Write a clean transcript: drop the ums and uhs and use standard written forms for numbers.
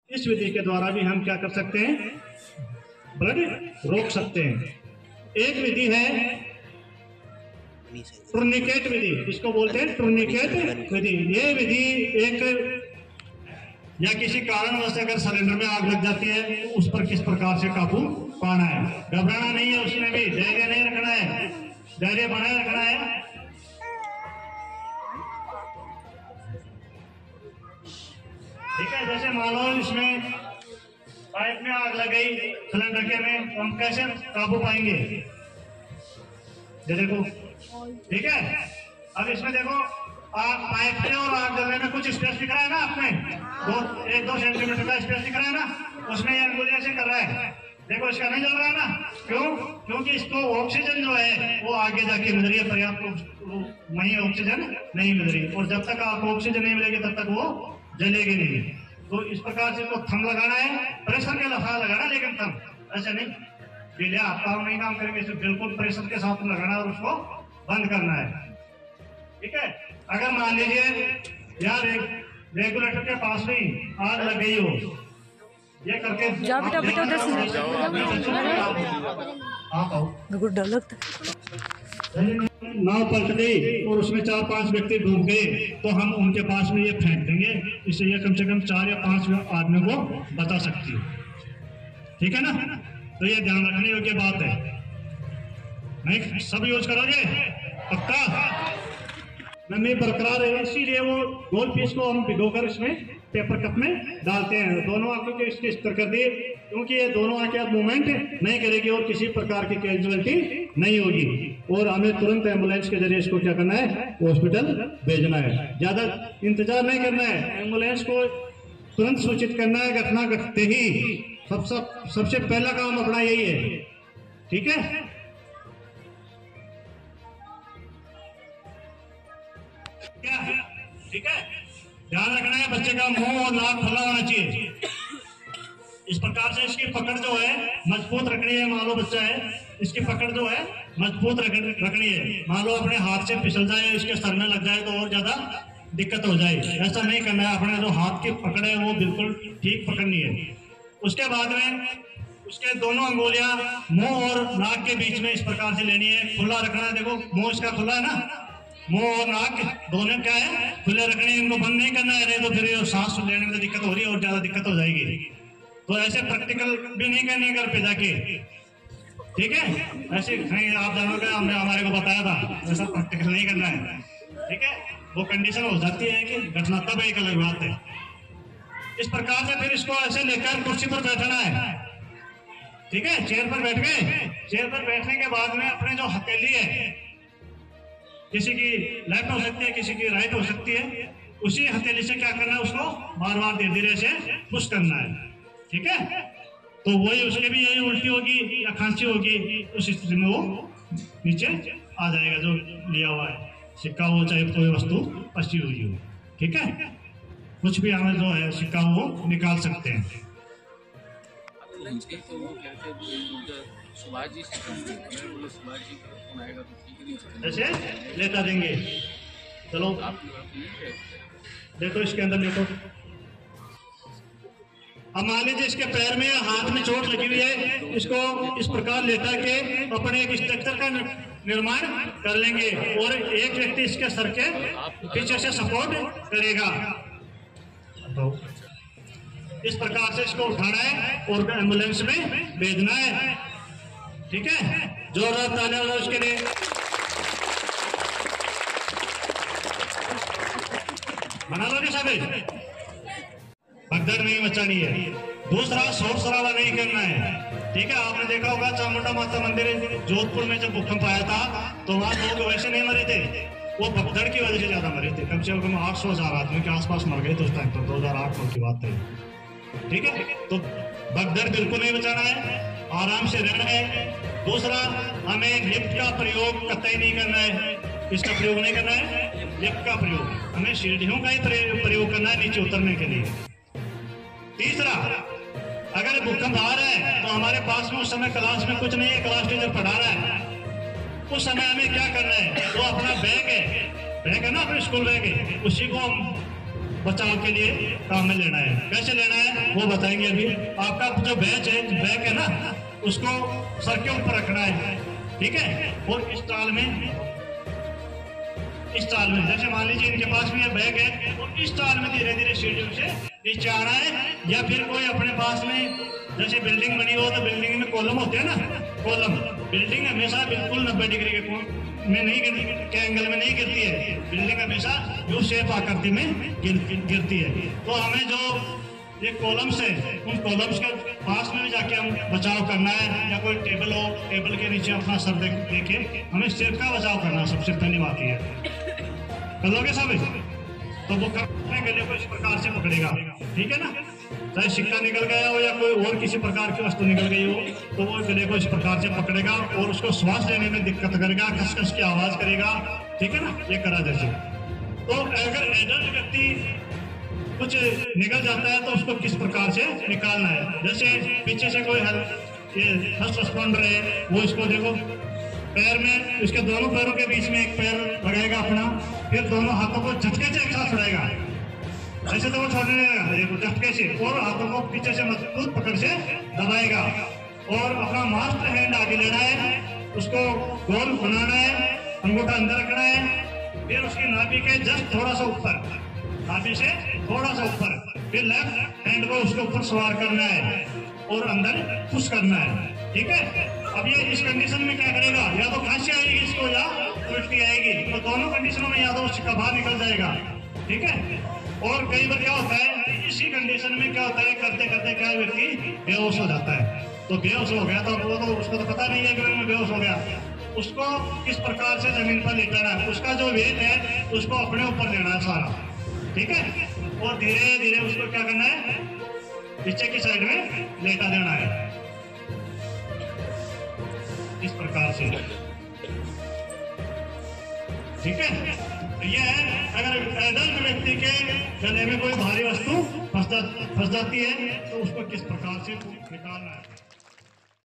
इस विधि के द्वारा भी हम क्या कर सकते हैं, ब्लड रोक सकते हैं। एक विधि है टूर्निकेट विधि, इसको बोलते हैं टूर्निकेट विधि। ये विधि एक या किसी कारणवश अगर सिलेंडर में आग लग जाती है तो उस पर किस प्रकार से काबू पाना है। घबराना नहीं है, उसमें भी धैर्य नहीं रखना है, धैर्य बनाए रखना है। ठीक है, जैसे मान लो इसमें पाइप में आग लग गई सिलेंडर के में, तो हम कैसे काबू पाएंगे, ये देखो। ठीक है, अब इसमें देखो पाइप में और आग जलने में कुछ स्पेस दिख रहा है ना, आपने 1-2 सेंटीमीटर का स्पेस दिख रहा है ना, उसमें ये अंगुली ऐसे कर रहा है, देखो इसका नहीं जल रहा है ना। क्यों? क्योंकि इसको ऑक्सीजन जो है वो आगे जाके मिल रही है, पर्याप्त वही ऑक्सीजन नहीं मिल रही, और जब तक आपको ऑक्सीजन नहीं मिलेगी तब तक वो जलेगी नहीं। तो इस प्रकार से इसको थम लगाना है, प्रेशर के लफा लगाना, लेकिन थम ऐसे नहीं ढीले हाथ नहीं काम करेंगे, इसे बिल्कुल प्रेशर के साथ लगाना और उसको बंद करना है। ठीक है, अगर मान लीजिए यार रेगुलेटर के पास में आग लग गई हो, ये करके डर लगता नाव पलट गई और उसमें 4-5 व्यक्ति डूब गए, तो हम उनके पास में ये फेंक देंगे, इससे ये कम से कम 4 या 5 आदमी को बता सकती है। ठीक है ना, तो ये ध्यान रखने योग्य बात है। नहीं सब यूज करोगे पक्का, नमी बरकरार है, इसीलिए वो गोल पीस को हम भिगोकर इसमें पेपर कप में डालते हैं। दोनों आंखों के इसके स्तर कर दिए, क्योंकि ये दोनों आंखें अब मूवमेंट नहीं करेगी और किसी प्रकार की कैजुअलिटी नहीं होगी, और हमें तुरंत एम्बुलेंस के जरिए इसको क्या करना है, हॉस्पिटल भेजना है। ज्यादा इंतजार नहीं करना है, एम्बुलेंस को तुरंत सूचित करना है, घटना घटते ही सबसे पहला काम अपना यही है। ठीक है, क्या है? ठीक है, ध्यान रखना है, बच्चे का मुंह और नाक खुला होना चाहिए। इस प्रकार से इसकी पकड़ जो है मजबूत रखनी है। मान लो बच्चा है, इसकी पकड़ जो है मजबूत रखनी है। मान लो अपने हाथ से फिसल जाए, इसके सर में लग जाए तो और ज्यादा दिक्कत हो जाए, ऐसा नहीं करना है। अपने जो हाथ की पकड़ है वो बिल्कुल ठीक पकड़नी है। उसके बाद में उसके दोनों अंगुलियां मुंह और नाक के बीच में इस प्रकार से लेनी है, खुला रखना है। देखो मुंह इसका खुला है ना, मुंह और नाक दोनों क्या है, खुले रखने, इनको बंद नहीं करना है, नहीं तो फिर सांस लेने में दिक्कत हो रही है और ज्यादा दिक्कत हो जाएगी। तो ऐसे प्रैक्टिकल भी नहीं करनी है घर पे जाके। ठीक है, ऐसे नहीं, आप जानोगे, हमने हमारे को बताया था, ऐसा प्रैक्टिकल नहीं करना है। ठीक है, वो कंडीशन हो जाती है कि घटना तब एक अलग बात है। इस प्रकार से फिर इसको ऐसे लेकर कुर्सी पर बैठना है। ठीक है, चेयर पर बैठ गए, चेयर पर बैठने के बाद में अपने जो हथेली है, किसी की लेफ्ट हो सकती है, किसी की राइट हो सकती है, उसी हथेली से क्या करना है, उसको बार बार धीरे धीरे से पुश करना है। ठीक है, तो वही उसके भी यही उल्टी होगी या खांसी होगी, उस स्थिति में वो नीचे आ जाएगा जो लिया हुआ है, सिक्का हो चाहे कोई वस्तु फंसी हुई हो। ठीक है, कुछ भी हमें जो है सिक्का वो निकाल सकते हैं। ऐसे लेटा देंगे, चलो देखो इसके अंदर देखो। अब मान लीजिए इसके पैर में हाथ में चोट लगी हुई है, इसको इस प्रकार लेटा के अपने एक स्ट्रक्चर का निर्माण कर लेंगे और एक व्यक्ति इसके सर के पीछे से सपोर्ट करेगा। तो इस प्रकार से इसको उठाना है और एम्बुलेंस में भेजना है। ठीक है, जोरदार तालियां हो उसके लिए। बना लो कि सभी भगदड़ नहीं मचानी है। दूसरा शोर शराबा नहीं करना है। ठीक है, आपने देखा होगा चामुंडा माता मंदिर जोधपुर में जब भूकंप आया था तो वहां लोग वैसे नहीं मरे थे, वो भगदड़ की वजह से ज्यादा मरे थे। कम से कम 800,000 आदमी के आसपास मर गए थे उस टाइम पर, 2008 की बात है। ठीक है, तो भगदड़ बिल्कुल नहीं बचाना है, आराम से रहना है। दूसरा, हमें लिफ्ट का प्रयोग कतई नहीं करना है। इसका प्रयोग नहीं करना है, लिफ्ट का प्रयोग, हमें सीढ़ियों का ही प्रयोग करना है नीचे उतरने के लिए। तीसरा, अगर भूकंप आ रहा है तो हमारे पास में उस समय क्लास में कुछ नहीं है, क्लास टीचर पढ़ा रहा है, उस समय हमें क्या करना है, तो अपना बैग है ना, अपने स्कूल बैग है, उसी को हम बचाव के लिए काम में लेना है। कैसे लेना है वो बताएंगे अभी। आपका जो बैग है ना, उसको सर के ऊपर रखना है, ठीक है। और इस ताल में जैसे मान लीजिए इनके पास भी ये बैग है, और इस ताल में धीरे धीरे सीढ़ियों से नीचे आना है। या फिर कोई अपने पास में जैसे बिल्डिंग बनी हो तो बिल्डिंग में कॉलम होते हैं ना, कॉलम। बिल्डिंग हमेशा बिल्कुल 90 डिग्री में नहीं के एंगल में नहीं गिरती है। बिल्डिंग हमेशा यू शेप आकृति में गिरती है। तो हमें जो ये कॉलम्स है, उन कॉलम्स के पास में भी जाके हम बचाव करना है। या कोई टेबल हो, टेबल के नीचे अपना सर देके हमें सिर का बचाव करना सबसे पहली बात है। कर लोगे सब? तो वो अपने गले को इस प्रकार से पकड़ेगा, ठीक है ना। चाहे सिक्का निकल गया हो या कोई और किसी प्रकार की वस्तु निकल गई हो, तो वो गले को इस प्रकार से पकड़ेगा और उसको श्वास लेने में दिक्कत करेगा, खसखस की आवाज करेगा, ठीक है ना। ये करा जैसे। तो अगर एडल्ट व्यक्ति कुछ निकल जाता है तो उसको किस प्रकार से निकालना है। जैसे पीछे से कोई ये फर्स्ट रिस्पॉन्डर है, वो इसको देखो पैर में, इसके दोनों पैरों के बीच में एक पैर लगाएगा अपना, फिर दोनों हाथों को झटके से एक साथ छुड़ाएगा। ऐसे तो वो छोड़ने लगेगा झटके से, और हाथों को पीछे से मजबूत पकड़ से दबाएगा। और अपना मास्टर हैंड आगे लेना है, उसको गोल बनाना है, अंगूठा अंदर रखना है, फिर उसकी नाभि के जस्ट थोड़ा सा ऊपर, नाभि से थोड़ा सा ऊपर, फिर लेफ्ट हैंड को उसके ऊपर सवार करना है और अंदर पुश करना है, ठीक है। अब ये इस कंडीशन में क्या करेगा, या तो खांसी आएगी इसको या उल्टी आएगी। तो दोनों कंडीशनों में या तो उसका बाहर निकल जाएगा, ठीक है। और कई बार क्या होता है, इसी कंडीशन में क्या होता है, करते करते क्या व्यक्ति बेहोश हो जाता है। तो बेहोश हो गया तो वो तो उसको तो पता नहीं है कि मैं बेहोश हो गया। उसको किस प्रकार से जमीन पर लेटाना है, उसका जो वेट है उसको अपने ऊपर लेना है सारा, ठीक है। और धीरे धीरे उसको क्या करना है, पीछे की साइड में लेटा देना है, इस प्रकार से, ठीक है। ये है, अगर एडल्ट व्यक्ति के गले में कोई भारी वस्तु फंस जाती है तो उसको किस प्रकार से निकालना है।